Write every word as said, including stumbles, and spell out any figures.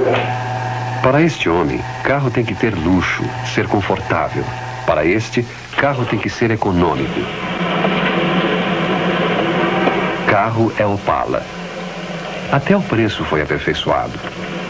Para este homem, carro tem que ter luxo, ser confortável. Para este, carro tem que ser econômico. Carro é Opala. Até o preço foi aperfeiçoado.